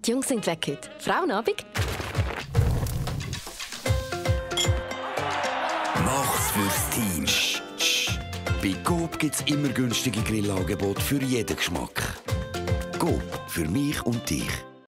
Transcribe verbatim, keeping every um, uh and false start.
Die Jungs sind weg heute. Frauenabend. Mach's fürs Team. Sch, sch. Bei Coop gibt's immer günstige Grillangebote für jeden Geschmack. Coop, für mich und dich.